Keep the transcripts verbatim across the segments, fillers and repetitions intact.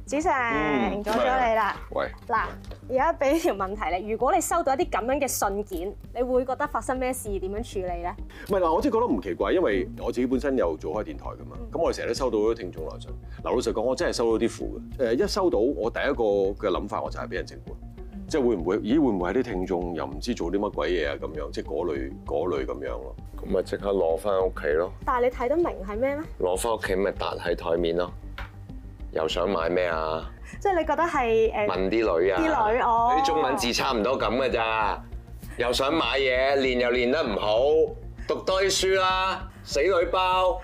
子成阻咗你啦。 喂， 嗱，而家俾條問題你，如果你收到一啲咁樣嘅信件，你會覺得發生咩事？點樣處理咧？ 唔係嗱，我真係覺得唔奇怪，因為我自己本身又做開電台噶嘛。咁我哋成日都收到啲聽眾來信。嗱，老實講，我真係收到啲符嘅。誒，一收到，我第一個嘅諗法我就係俾人整蠱，即係會唔會？咦，會唔會係啲聽眾又唔知做啲乜鬼嘢啊？咁樣，即係嗰類嗰類咁樣咯。 咁咪即刻攞翻屋企咯。 但係你睇得明係咩咩？ 攞翻屋企咪搭喺台面咯。又想買咩啊？ 即係你覺得係誒？ 問啲女啊！ 啲女哦。 啲中文字差唔多咁嘅咋？又想買嘢，練又練得唔好，讀多啲書啦，死女包。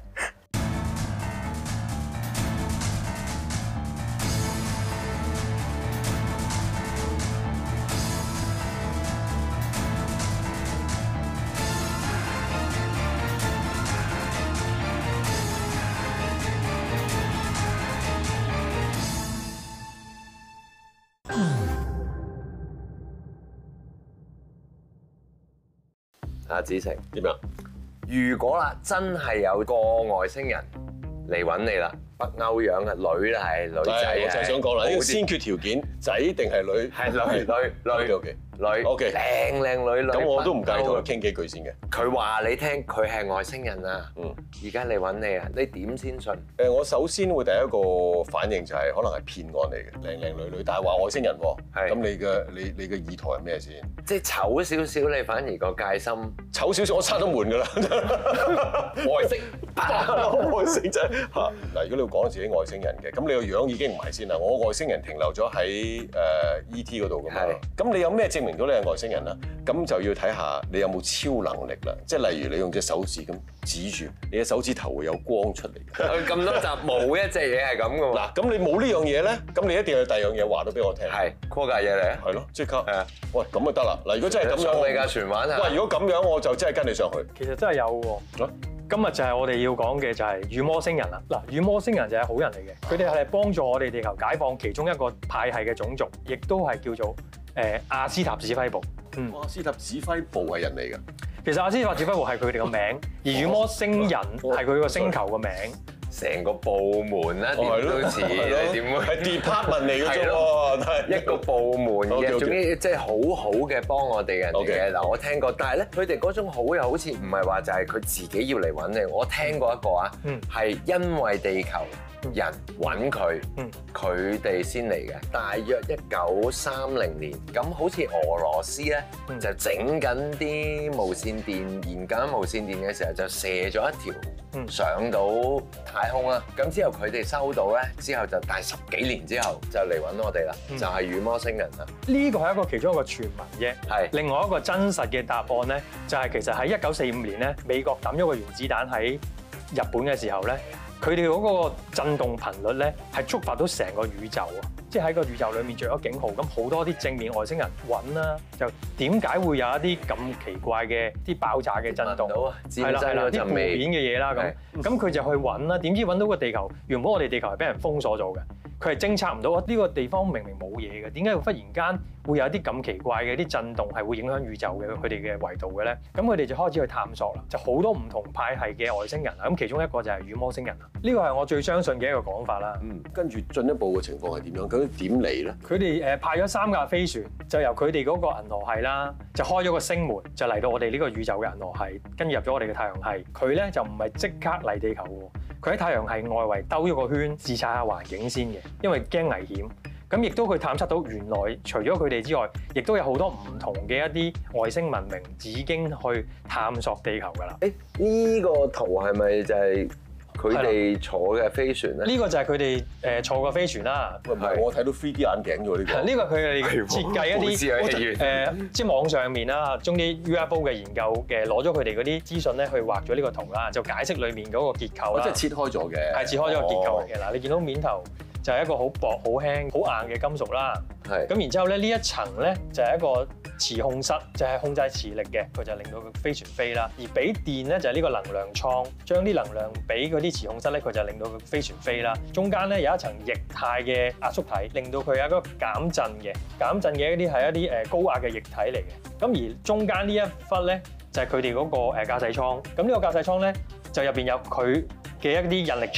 阿子成點樣？ 如果啦，真係有個外星人嚟揾你啦，北歐樣嘅女啦，係女仔， 我就係想講啦，呢個先決條件，仔定係女？ 係女女女 OK 女 OK 靚靚女女。 咁我都唔介意同佢傾幾句先嘅。 佢話你聽，佢係外星人啊！ 嗯， 而家嚟揾你啊，你點先信？ 誒，我首先會第一個反應就係可能係騙案嚟嘅，靚靚女女，但係話外星人喎。 係。 咁你嘅你你嘅意圖係咩先？ 即係醜少少，你反而個戒心醜少少，我閂咗門㗎啦。外星，外星真係嚇。嗱，如果你要講自己外星人嘅，咁你個樣已經唔係先啦。我外星人停留咗喺誒 E T 嗰度㗎嘛。係。咁你有咩證明到你係外星人啊？咁就要睇下你有冇超能力啦。即係例如你用隻手指咁指住，你嘅手指頭會有光出嚟嘅。 咁多集冇一隻嘢係咁㗎喎。 嗱，咁你冇呢樣嘢咧，咁你一定要有第二樣嘢話到俾我聽。 係 call 架嘢嚟啊！ 係咯，即刻。 係啊。 喂，咁就得啦。嗱，如果真係咁樣， 上你架船玩下。 喂，如果咁樣，我就真係跟你上去。 其實真係有喎。 啊？ 今日就係我哋要講嘅就係羽魔星人啦。嗱，羽魔星人就係好人嚟嘅，佢哋係幫助我哋地球解放其中一個派系嘅種族，亦都係叫做誒阿斯塔指揮部。 嗯，阿斯塔指揮部係人嚟㗎。 其實阿斯塔指揮部係佢哋個名，而羽魔星人係佢個星球個名。 成個部門啦，點都似，點會係 department 嚟嘅啫喎， 一個部門嘅，總之即係好好嘅幫我哋人哋嘅。嗱，我聽過，但係咧，佢哋嗰種好又好似唔係話就係佢自己要嚟揾你。我聽過一個啊，係因為地球人揾佢，佢哋先嚟嘅。大約一九三零年，咁好似俄羅斯咧就整緊啲無線電，研究緊無線電嘅時候就射咗一條上到太空啦。咁之後佢哋收到咧，之後就大十幾年之後就嚟揾我哋啦，就係羽魔星人啦。 呢個係一個其中一個傳聞啫。 係另外一個真實嘅答案咧，就係其實喺一九四五年咧，美國抌咗個原子彈喺日本嘅時候咧，佢哋嗰個震動頻率咧係觸發到成個宇宙啊！即係喺個宇宙裡面着咗警號，咁好多啲正面外星人揾啦，就點解會有一啲咁奇怪嘅啲爆炸嘅震動？係啦係啦，啲負面嘅嘢啦咁，咁佢就去揾啦，點知揾到個地球，原本我哋地球係俾人封鎖咗嘅，佢係偵測唔到呢個地方明明冇嘢嘅，點解會忽然間會有啲咁奇怪嘅啲震動係會影響宇宙嘅佢哋嘅維度嘅咧？咁佢哋就開始去探索啦，就好多唔同派系嘅外星人啦，咁其中一個就係羽魔星人啦，呢個係我最相信嘅一個講法啦。 嗯，跟住進一步嘅情況係點樣？究竟點嚟咧？ 佢哋誒派咗三架飛船，就由佢哋嗰個銀河系啦，就開咗個星門，就嚟到我哋呢個宇宙嘅銀河系，跟住入咗我哋嘅太陽系。佢咧就唔係即刻嚟地球喎，佢喺太陽系外圍兜咗個圈，視察下環境先嘅，因為驚危險。咁亦都佢探測到原來除咗佢哋之外，亦都有好多唔同嘅一啲外星文明已經去探索地球㗎啦。 誒，呢個圖係咪就係佢哋坐嘅飛船咧？ 呢個就係佢哋誒坐嘅飛船啦。 唔係，我睇到 three D 眼鏡喎呢個。呢個佢哋設計一啲誒，即係網上面啦，將啲 U F O 嘅研究嘅攞咗佢哋嗰啲資訊咧，去畫咗呢個圖啦，就解釋裡面嗰個結構啦。 即係切開咗嘅。係切開咗個結構嚟嘅。嗱，你見到面頭就係一個好薄、好輕、好硬嘅金屬啦。 係。咁然之後咧，呢一層咧就係一個磁控室，就係控制磁力嘅，佢就令到佢飛船飛啦。而俾電咧就係呢個能量艙，將啲能量俾嗰啲磁控室咧，佢就令到佢飛船飛啦。中間咧有一層液態嘅壓縮體，令到佢有一個減震嘅，減震嘅一啲係一啲誒高壓嘅液體嚟嘅。咁而中間呢一忽咧就係佢哋嗰個誒駕駛艙。咁呢個駕駛艙咧就入邊有佢嘅一啲引力場。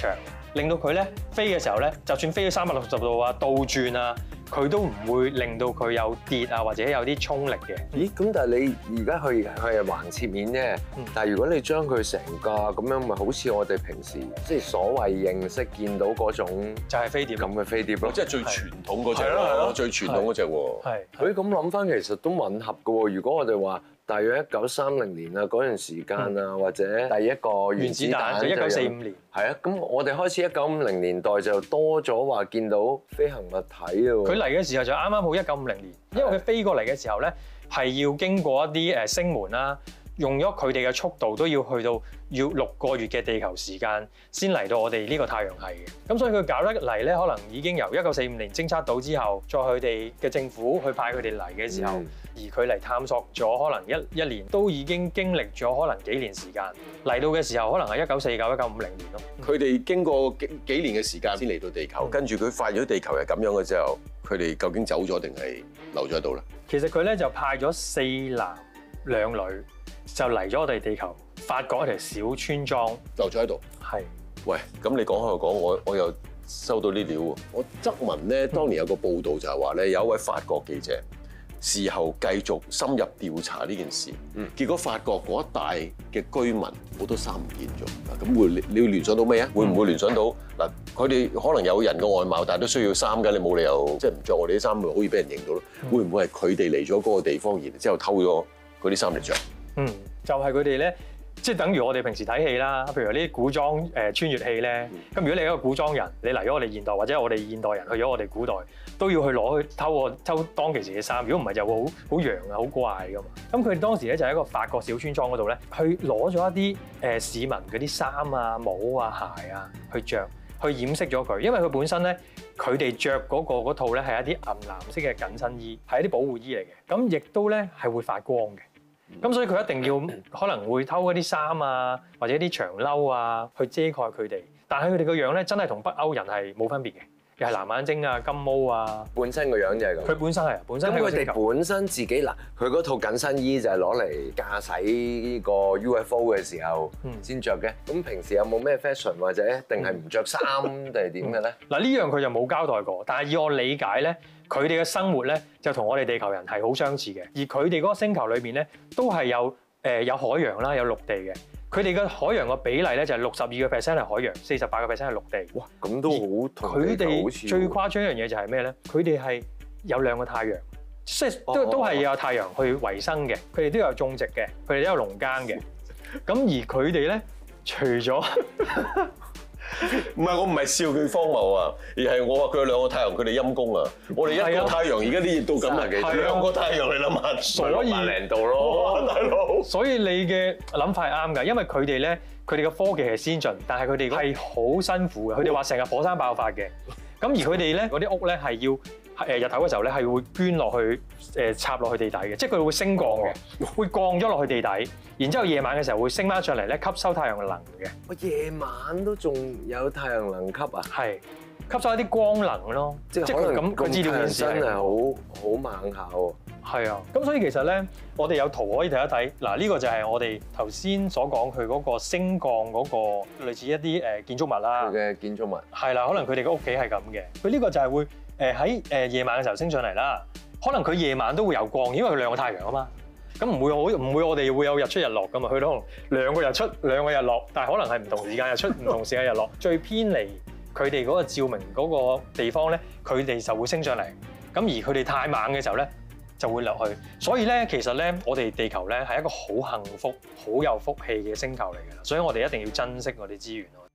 令到佢咧飛嘅時候咧，就算飛咗三百六十度啊、倒轉啊，佢都唔會令到佢有跌啊或者有啲衝力嘅。 咦？咁但係你而家佢佢係橫切面啫，但係如果你將佢成架咁樣，咪好似我哋平時即係所謂認識見到嗰種就係飛碟咁嘅飛碟咯， 即係最傳統嗰隻咯，最傳統嗰隻喎。 係。 佢咁諗翻，其實都吻合嘅喎。如果我哋話大約一九三零年啊嗰段時間啊，或者第一個原子彈就一九四五年。 係啊，咁我哋開始一九五零年代就多咗話見到飛行物體啊。 佢嚟嘅時候就啱啱好一九五零年，因為佢飛過嚟嘅時候咧，係要經過一啲誒星門啦，用咗佢哋嘅速度都要去到要六個月嘅地球時間先嚟到我哋呢個太陽系嘅。咁所以佢搞得嚟咧，可能已經由一九四五年偵測到之後，再佢哋嘅政府去派佢哋嚟嘅時候。嗯而佢嚟探索咗可能一一年，都已經經歷咗可能幾年時間嚟到嘅時候，可能係一九四九、一九五零年咯。 佢哋經過幾幾年嘅時間先嚟到地球，跟住佢發現咗地球係咁樣嘅之後，佢哋究竟走咗定係留咗喺度咧？ 其實佢咧就派咗四男兩女，就嚟咗我哋地球，發覺一條小村莊， 留咗喺度。 係。 喂，咁你講開又講，我我又收到啲料喎。我側聞咧，當年有個報道就係話咧，有一位法國記者。事後繼續深入調查呢件事，結果發覺嗰一帶嘅居民好多衫唔見咗。咁會你你要聯想到咩啊？會唔會聯想到嗱？佢哋可能有人嘅外貌，但係都需要衫㗎。你冇理由即係唔着我哋啲衫，咪可以俾人認到咯？會唔會係佢哋嚟咗嗰個地方，然之後偷咗嗰啲衫嚟着？ 嗯，就係佢哋咧。即係等於我哋平時睇戲啦，譬如呢啲古裝誒穿越戲咧，咁如果你係一個古裝人，你嚟咗我哋現代，或者我哋現代人去咗我哋古代，都要去攞去偷我偷當其時嘅衫，如果唔係就會好好洋啊，好怪噶嘛。咁佢哋當時咧就喺一個法國小村莊嗰度咧，去攞咗一啲誒市民嗰啲衫啊、帽啊、鞋啊去着，去掩飾咗佢，因為佢本身咧佢哋着嗰個嗰套咧係一啲銀藍色嘅緊身衣，係一啲保護衣嚟嘅，咁亦都咧係會發光嘅。咁所以佢一定要可能會偷嗰啲衫啊，或者啲長褸啊，去遮蓋佢哋。但係佢哋個樣咧，真係同北歐人係冇分別嘅，又係藍眼睛啊、金毛啊， 本身個樣就係咁。 佢本身係，本身係。 咁佢哋本身自己嗱，佢嗰套緊身衣就係攞嚟駕駛呢個 U F O 嘅時候先着嘅。咁、嗯、平時有冇咩 fashion 或者定係唔着衫定係點嘅咧？嗱呢樣佢就冇交代過，但係以我理解咧。佢哋嘅生活咧就同我哋地球人係好相似嘅，而佢哋嗰個星球裏邊咧都係有誒有海洋啦，有陸地嘅。佢哋嘅海洋個比例咧就係六十二個 percent 係海洋，四十八個 percent 係陸地。哇，咁都好同佢哋最誇張一樣嘢就係咩咧？佢哋係有兩個太陽，即係都都係有太陽去維生嘅。佢哋都有種植嘅，佢哋都有農耕嘅。咁而佢哋咧，除咗唔係我唔係笑佢荒謬啊，而係我話佢有兩個太陽，佢哋陰公啊！我哋一個太陽而家啲熱到咁啊，其實兩個太陽你諗下， 所以六萬零度咯，大佬。 所以你嘅諗法係啱㗎，因為佢哋咧，佢哋嘅科技係先進，但係佢哋係好辛苦嘅。佢哋話成日火山爆發嘅，咁而佢哋咧嗰啲屋咧係要。誒日頭嘅時候咧係會捐落去誒插落去地底嘅，即係佢會升降嘅，會降咗落去地底，然之後夜晚嘅時候會升翻上嚟咧吸收太陽能嘅。 我夜晚都仲有太陽能吸啊？ 係吸收一啲光能咯，即係可能咁個資料顯示真係好好猛下喎。 係啊，咁所以其實咧，我哋有圖可以睇一睇。嗱，呢個就係我哋頭先所講佢嗰個升降嗰個類似一啲誒建築物啦。 佢嘅建築物係啦，可能佢哋嘅屋企係咁嘅。佢呢個就係會。誒喺誒夜晚嘅時候升上嚟啦，可能佢夜晚都會有光，因為佢兩個太陽啊嘛，咁唔會好唔會我哋會有日出日落噶嘛，佢可能兩個日出兩個日落，但係可能係唔同時間日出唔同時間日落，最偏離佢哋嗰個照明嗰個地方咧，佢哋就會升上嚟，咁而佢哋太猛嘅時候咧就會落去，所以咧其實咧我哋地球咧係一個好幸福、好有福氣嘅星球嚟㗎啦，所以我哋一定要珍惜我哋資源咯。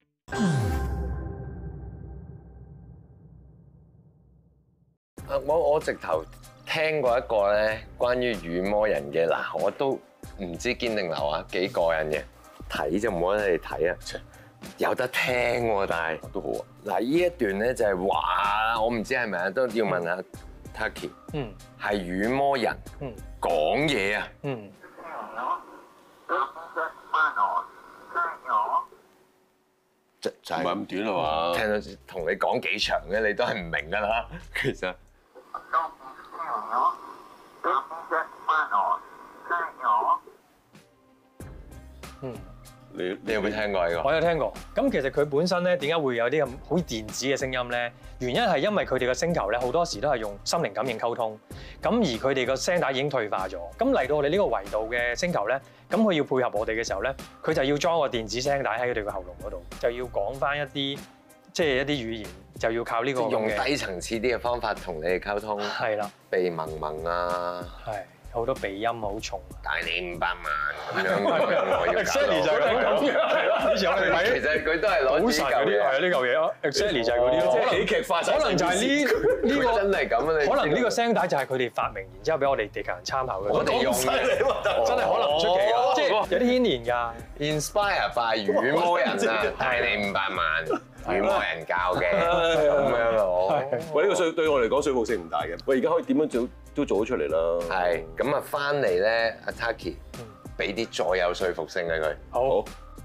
我我直頭聽過一個咧關於雨魔人嘅嗱，我都唔知堅定流啊幾過癮嘅，睇就唔好喺度睇啊，有得聽喎，但係都好啊。嗱，呢一段咧就係話，我唔知係咪啊，都要問下 Tucky，嗯，係雨魔人，嗯，講嘢啊，嗯。就就係唔係咁短啊嘛？ 聽到同你講幾長嘅，你都係唔明㗎啦，其實。 嗱， 你你有冇聽過呢個？ 我有聽過。咁其實佢本身咧點解會有啲咁好電子嘅聲音咧？原因係因為佢哋個星球咧好多時都係用心靈感應溝通。咁而佢哋個聲帶已經退化咗。咁嚟到我哋呢個維度嘅星球咧，咁佢要配合我哋嘅時候咧，佢就要裝個電子聲帶喺佢哋個喉嚨嗰度，就要講翻一啲即係一啲語言，就要靠呢個用低層次啲嘅方法同你哋溝通。 係啦， 鼻濛濛啊， 係好多鼻音好重。 大你五百萬咁樣咁樣，我要 exactly 就係咁樣，係咯。以前我哋睇其實佢都係攞賭神嗰啲係啊，呢嚿嘢咯 exactly 就係嗰啲咯， 即係喜劇化晒。 可能就係呢呢個真係咁啊！你可能呢個聲帶就係佢哋發明，然之後俾我哋地球人參考嘅。 我哋用犀利喎， 真係可能唔出奇㗎，即係有啲牽連㗎。 inspire by 魚魔人啊，大你五百萬。魚魔人教嘅咁樣咯。 喂，呢個稅對我嚟講稅務性唔大嘅。喂，而家可以點樣做都做得出嚟啦。 係咁啊，翻嚟咧，阿 Taki 俾啲再有說服性嘅佢。 好。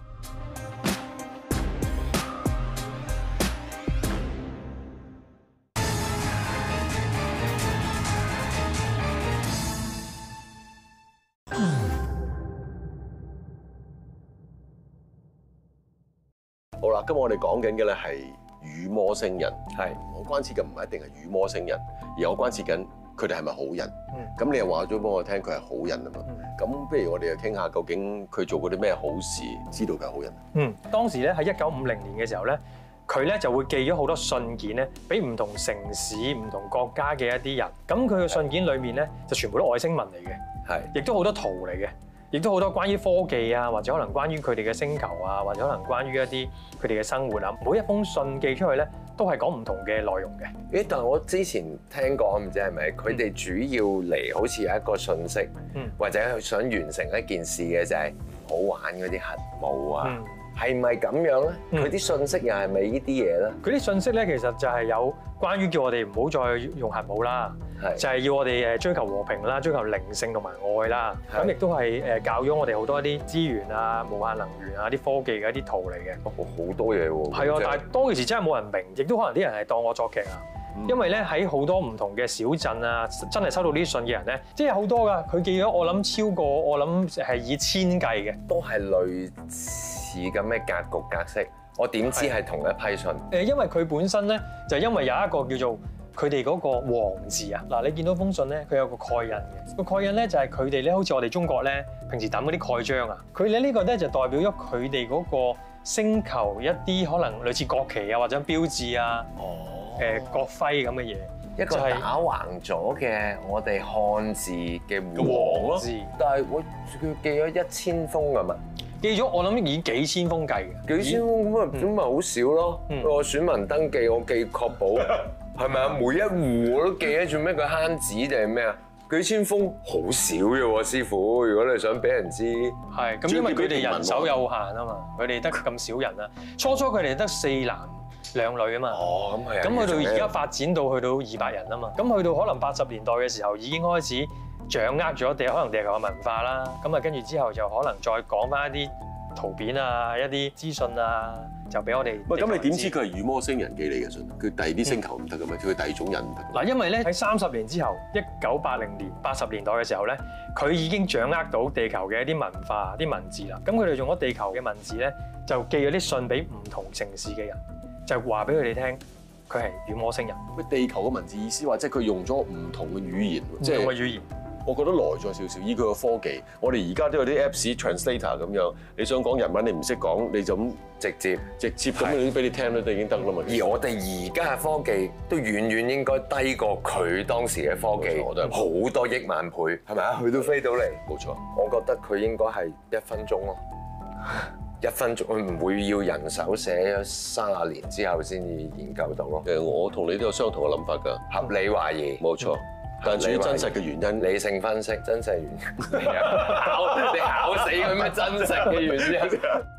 好啦，今日我哋講緊嘅咧係羽魔星人， 係我關切嘅唔係一定係羽魔星人，而我關切緊佢哋係咪好人。咁、嗯、你又話咗俾我聽佢係好人啊嘛，咁、嗯、不如我哋就傾下究竟佢做過啲咩好事，知道佢係好人。 嗯，當時咧喺一九五零年嘅時候咧，佢咧就會寄咗好多信件咧，俾唔同城市、唔同國家嘅一啲人。咁佢嘅信件裡面咧就全部都外星文嚟嘅，係，亦都好多圖嚟嘅。亦都好多關於科技啊，或者可能關於佢哋嘅星球啊，或者可能關於一啲佢哋嘅生活啊。每一封信寄出去咧，都係講唔同嘅內容嘅。 咦？但係我之前聽過，唔知係咪佢哋主要嚟好似有一個訊息，嗯、或者佢想完成一件事嘅就係唔好玩嗰啲核武啊。嗯係咪咁樣咧？佢啲信息又係咪呢啲嘢咧？ 佢啲信息咧，其實就係有關於叫我哋唔好再用核武啦，就係要我哋誒追求和平啦，追求靈性同埋愛啦。咁亦都係誒教咗我哋好多一啲資源啊、無限能源啊、啲科技嘅一啲圖嚟嘅。 好多嘢喎。係啊，但係當其時真係冇人明，亦都可能啲人係當我作劇啊。因為咧喺好多唔同嘅小鎮啊，真係收到呢啲信嘅人咧，即係好多㗎。佢寄咗我諗超過我諗係以千計嘅， 都係類似咁嘅格局格式。我點知係同一批信？ 誒，因為佢本身咧就因為有一個叫做佢哋嗰個王字啊。嗱，你見到封信咧，佢有個蓋印嘅。個蓋印咧就係佢哋咧，好似我哋中國咧平時抌嗰啲蓋章啊。佢哋呢個咧就代表咗佢哋嗰個星球一啲可能類似國旗啊或者標誌啊。哦。誒國徽咁嘅嘢， 一個打橫咗嘅我哋漢字嘅王咯，但係我佢寄咗一千封㗎嘛， 寄咗我諗已經幾千封計嘅， 幾千封咁啊，咁咪好少咯。我選民登記，我寄確保係咪啊？每一戶我都寄啊，做咩佢慳紙定係咩啊？幾千封好少嘅喎，師傅。如果你想俾人知， 係咁，因為佢哋人手有限啊嘛，佢哋得咁少人啊。初初佢哋得四男兩女啊嘛， 哦咁係， 咁去到而家發展到去到二百人啊嘛，咁去到可能八十年代嘅時候已經開始掌握咗地可能地球嘅文化啦，咁啊跟住之後就可能再講翻一啲圖片啊、一啲資訊啊，就俾我哋。 喂，咁你點知佢係羽魔星人寄你嘅信？佢第二啲星球唔得嘅咩？佢第二種人唔得。 嗱，因為咧喺三十年之後，一九八零年、八十年代嘅時候咧，佢已經掌握到地球嘅一啲文化、啲文字啦。咁佢哋用咗地球嘅文字咧，就寄咗啲信俾唔同城市嘅人。就話俾佢哋聽，佢係羽魔星人。 喂，地球嘅文字意思話，即係佢用咗唔同嘅語言，即係唔同嘅語言。 我覺得耐咗少少，依佢個科技，我哋而家都有啲 Apps translator 咁樣，你想講日文你唔識講，你就咁直接直接咁樣俾你聽咧，都已經得啦嘛。 而我哋而家嘅科技都遠遠應該低過佢當時嘅科技，我都係好多億萬倍，係咪啊？佢都飛到嚟， 冇錯。 我覺得佢應該係一分鐘咯。一分鐘，佢唔會要人手寫咗三十年之後先至研究到咯。 誒，我同你都有相同嘅諗法㗎。 合理懷疑， 冇錯。但係至於真實嘅原因， 理性分析，真實原因。你考你考死佢咩真實嘅原因？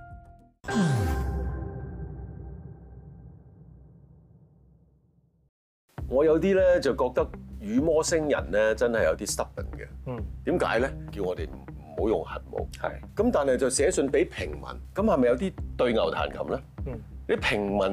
我有啲咧就覺得羽魔星人咧真係有啲 stubborn 嘅。嗯。點解咧？叫我哋唔好用核武。係。咁但係就寫信俾平民，咁係咪有啲對牛彈琴咧？嗯。啲平民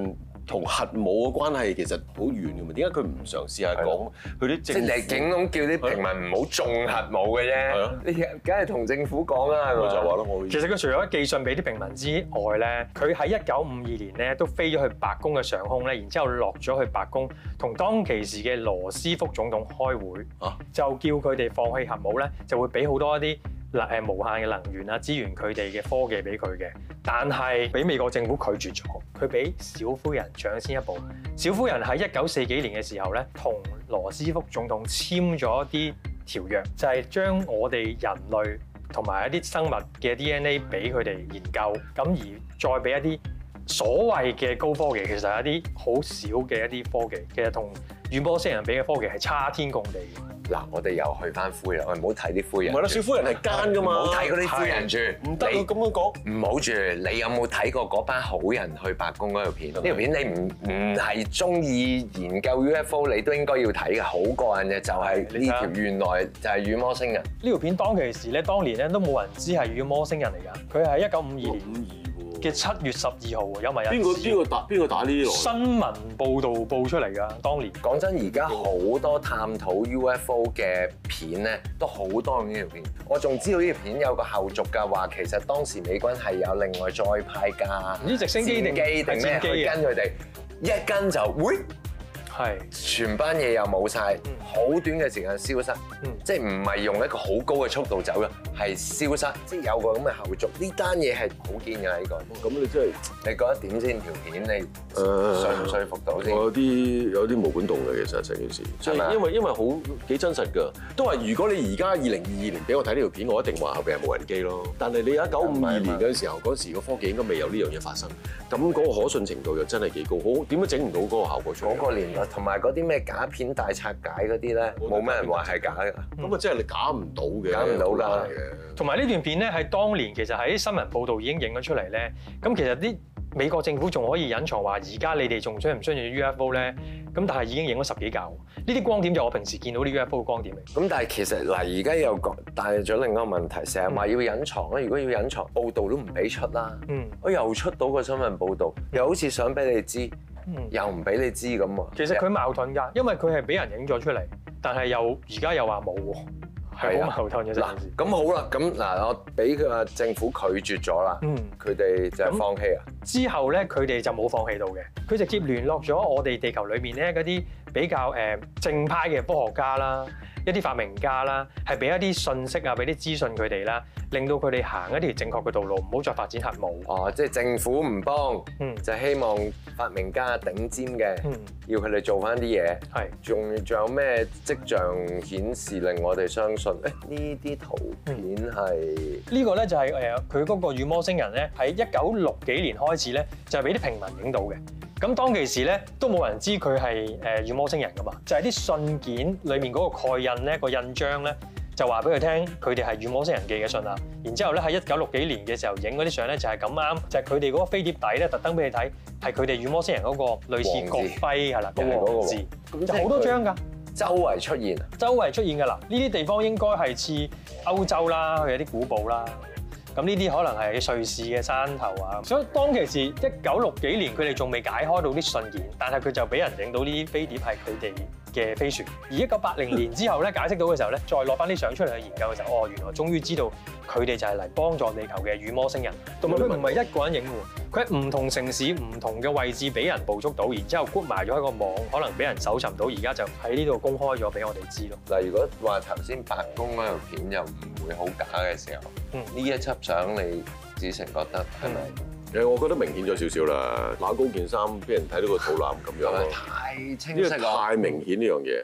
同核武嘅關係其實好遠嘅嘛？點解佢唔嘗試下講佢啲政府？ 即係警咁叫啲平民唔好種核武嘅啫。你梗係同政府講啦，係咪？ 我就話咯，我其實佢除咗寄信俾啲平民之外咧，佢喺一九五二年咧都飛咗去白宮嘅上空咧，然之後落咗去白宮同當其時嘅羅斯福總統開會，啊、就叫佢哋放棄核武咧，就會俾好多一啲誒無限嘅能源啊資源佢哋嘅科技俾佢嘅。但係俾美國政府拒絕咗，佢俾小夫人搶先一步。小夫人喺一九四幾年嘅時候咧，同羅斯福總統簽咗一啲條約，就係、是、將我哋人類同埋一啲生物嘅 D N A 俾佢哋研究，咁而再俾一啲所謂嘅高科技，其實係一啲好少嘅一啲科技，其實同與摩星人俾嘅科技係差天共地嘅。 嗱，我哋又去翻灰人，我哋唔好睇啲灰人。 唔係啦，小夫人係奸噶嘛， 唔好睇嗰啲灰人住， 唔得咁樣講。 唔好住，你有冇睇過嗰班好人去白宮嗰條片？呢條片你唔唔係中意研究 U F O， 你都應該要睇嘅，好過癮嘅就係呢條，原來就係與摩星人。 呢條片當其時咧，當年咧都冇人知係與摩星人嚟㗎，佢係一九五二年嘅七月十二號喎，有埋人。邊個邊個打邊個打呢啲來？ 新聞報導報出嚟㗎，當年。 講真，而家好多探討 U F O 嘅片咧，都好多用呢條片。我仲知道呢條片有個後續㗎，話其實當時美軍係有另外再派架， 唔知直升機定機定咩去跟佢哋，一跟就會。係，全班嘢又冇晒，好、嗯、短嘅時間消失，嗯、即係唔係用一個好高嘅速度走嘅，係消失，即係有個咁嘅後續。呢單嘢係好堅㗎呢個。咁你真係，你覺得點先？條片你誒說唔說服到先？ 我有啲有啲毛管戙嘅，其實成件事，即係因為因為好幾真實㗎。都話如果你而家二零二二年俾我睇呢條片，我一定話後邊係無人機咯。但係你一九五二年嗰陣時候，嗰時個科技應該未有呢樣嘢發生，咁嗰個可信程度又真係幾高。好，點解整唔到嗰個效果出嚟？ 嗰個年代。同埋嗰啲咩假片大拆解嗰啲咧，冇咩人話係假嘅。咁啊，即係你假唔到嘅， 假唔到㗎。 同埋呢段片咧，喺當年其實喺新聞報導已經影咗出嚟咧。咁其實啲美國政府仲可以隱藏話，而家你哋仲相唔相信 U F O 咧？咁但係已經影咗十幾架。呢啲光點就我平時見到啲 U F O 嘅光點嚟。 咁但係其實嗱，而家又講帶咗另一個問題，成日話要隱藏咧。如果要隱藏，報導都唔俾出啦。嗯。我又出到個新聞報導，又好似想俾你知。又唔俾你知咁喎。 其實佢矛盾㗎，因為佢係俾人影咗出嚟，但係又而家又話冇喎，係好矛盾嘅。 嗱，咁好啦，咁嗱，我俾佢話政府拒絕咗啦，佢哋就係放棄啊。 之後咧，佢哋就冇放棄到嘅，佢直接聯絡咗我哋地球裏面咧嗰啲比較誒正派嘅科學家啦，一啲發明家啦，係俾一啲信息啊，俾啲資訊佢哋啦，令到佢哋行一條正確嘅道路，唔好再發展核武。 哦，即係政府唔幫，嗯、就希望發明家頂尖嘅，嗯、要佢哋做翻啲嘢。係，仲仲有咩跡象顯示令我哋相信？誒呢啲圖片係呢、 嗯、個咧就係誒佢嗰個與摩星人咧，喺一九六幾年開始咧，就係俾啲平民影到嘅。咁當其時咧，都冇人知佢係誒與摩星人噶嘛，就係、是、啲信件裏面嗰個蓋印咧，個印章咧就話俾佢聽，佢哋係與摩星人寄嘅信啊。然之後咧喺一九六幾年嘅時候影嗰啲相咧，就係咁啱，就係佢哋嗰個飛碟底咧，特登俾你睇，係佢哋與摩星人嗰個類似國徽係啦，個王字，就好多張㗎， 周圍出現， 周圍出現㗎啦。呢啲地方應該係似歐洲啦，佢有啲古堡啦。咁呢啲可能係瑞士嘅山頭啊，所以當其時一九六幾年佢哋仲未解開到啲信件，但係佢就俾人影到呢啲飛碟係佢哋嘅飛船。而一九八零年之後咧解釋到嘅時候咧，再攞翻啲相出嚟去研究嘅時候，哦，原來終於知道佢哋就係嚟幫助地球嘅與摩星人。同埋佢唔係一個人影喎，佢喺唔同城市、唔同嘅位置俾人捕捉到，然之後 group 埋咗喺個網，可能俾人搜尋到，而家就喺呢度公開咗俾我哋知咯。 嗱，如果話頭先白宮嗰條片又唔會好假嘅時候，呢、嗯、一輯相你子成覺得係咪？誒，我覺得明顯咗少少啦，揦高件衫俾人睇到個肚腩咁樣咯，太清晰啦，太明顯呢樣嘢。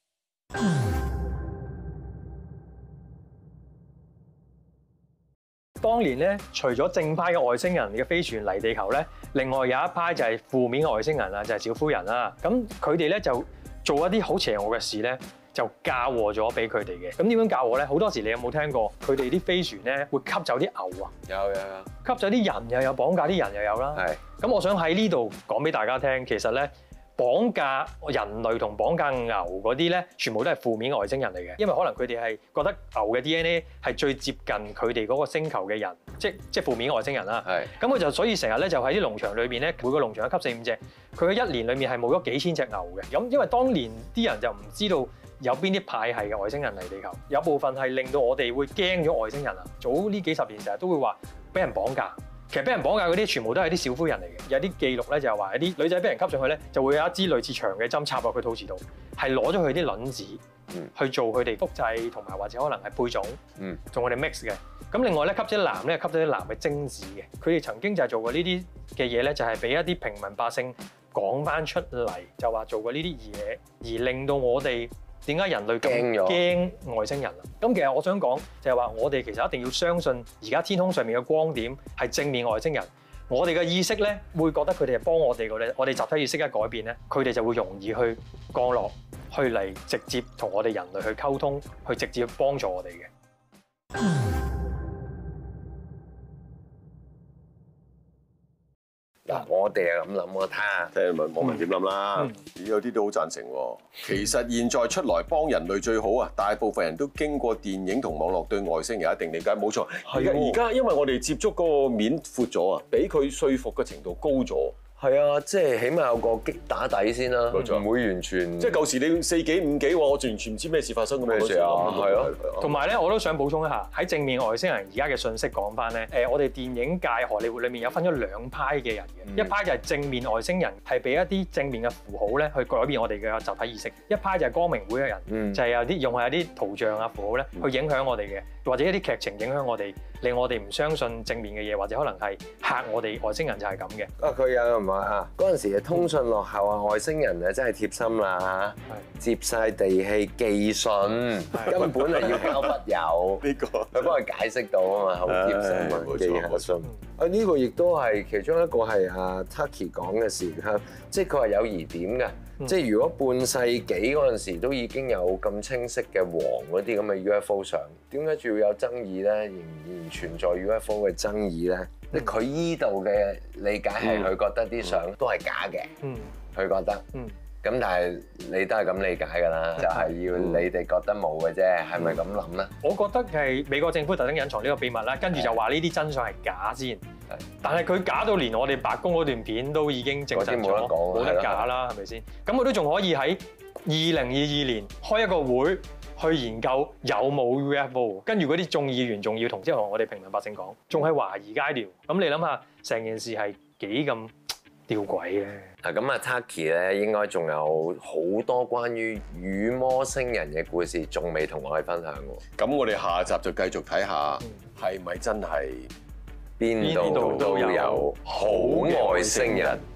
當年咧，除咗正派嘅外星人嘅飛船嚟地球咧，另外有一派就係負面嘅外星人啊，就係小夫人啦。咁佢哋咧就做一啲好邪惡嘅事咧，就嫁禍咗俾佢哋嘅。咁點樣嫁禍咧？好多時你有冇聽過佢哋啲飛船咧會吸走啲牛啊？ 有有有。吸走啲人又有，綁架啲人又有啦。係。咁我想喺呢度講俾大家聽，其實咧綁架人類同綁架牛嗰啲咧，全部都係負面外星人嚟嘅，因為可能佢哋係覺得牛嘅 D N A 係最接近佢哋嗰個星球嘅人，即即係負面外星人啦。係。咁佢就所以成日咧就喺啲農場裏邊咧，每個農場一級四五隻，佢喺一年裏面係冇咗幾千隻牛嘅。咁因為當年啲人就唔知道有邊啲派系嘅外星人嚟地球，有部分係令到我哋會驚咗外星人啊。早呢幾十年成日都會話俾人綁架。其實俾人綁架嗰啲全部都係啲小灰人嚟嘅，有啲記錄咧就係話有啲女仔俾人吸上去咧，就會有一支類似長嘅針插落佢肚臍度，係攞咗佢啲卵子去做佢哋複製同埋或者可能係配種，同我哋 mix 嘅。咁另外咧吸咗啲男咧吸咗啲男嘅精子嘅，佢哋曾經就係做過呢啲嘅嘢咧，就係俾一啲平民百姓講翻出嚟，就話做過呢啲嘢，而令到我哋。點解人類咁驚外星人啊？咁其實我想講就係話，我哋其實一定要相信而家天空上面嘅光點係正面外星人。我哋嘅意識咧會覺得佢哋係幫我哋嘅咧，我哋集體意識一改變咧，佢哋就會容易去降落，去嚟直接同我哋人類去溝通，去直接幫助我哋嘅。 嗱，我哋係咁諗，我睇下， 睇下網民點諗啦。咦，有啲都好贊成喎。其實現在出來幫人類最好啊，大部分人都經過電影同網絡對外星人有一定理解，冇錯。係啊，而家因為我哋接觸嗰個面闊咗啊，俾佢說服嘅程度高咗。 係啊，即係起碼有個擊打底先啦， 冇錯， 唔會完全。即係舊時你四幾五幾喎，我完全唔知咩事發生咁咩事啊，係啊。 同埋咧，我都想補充一下，喺正面外星人而家嘅信息講翻咧，誒，我哋電影界荷里活裏面有分咗兩派嘅人嘅，嗯、一派就係正面外星人，係俾一啲正面嘅符號咧去改變我哋嘅集體意識；一派就係光明會嘅人，嗯、就係有啲用係有啲圖像啊符號咧去影響我哋嘅，或者一啲劇情影響我哋，令我哋唔相信正面嘅嘢，或者可能係嚇我哋外星人就係咁嘅。 啊，佢有人話啊，嗰陣時通訊落後啊，外星人啊真係貼心啦，接晒地氣寄信，根本係要交筆友。呢個佢幫佢解釋到啊嘛，好貼心啊，寄下信。啊，呢個亦都係其中一個係阿 Tucky 講嘅時間，即係佢係有疑點嘅。即係如果半世紀嗰陣時都已經有咁清晰嘅黃嗰啲咁嘅 U F O 相，點解仲要有爭議咧？仍然存在 U F O 嘅爭議咧？即係佢依度嘅理解係佢覺得啲相都係假嘅，佢覺得。咁但係你都係咁理解㗎啦，就係要你哋覺得冇嘅啫，係咪咁諗咧？ 我覺得係美國政府特登隱藏呢個秘密啦，跟住就話呢啲真相係假先。但係佢假到連我哋白宮嗰段片都已經證實咗，冇得講，冇得假啦，係咪先？咁佢都仲可以喺二零二二年開一個會去研究有冇 U F O， 跟住嗰啲眾議員仲要同之後我哋平民百姓講，仲係懷疑階段。咁你諗下，成件事係幾咁吊詭咧？ 啊咁啊 Tucky 咧應該仲有好多關於與魔星人嘅故事，仲未同我哋分享喎。 咁我哋下集就繼續睇下，係咪真係邊度都有好外星人？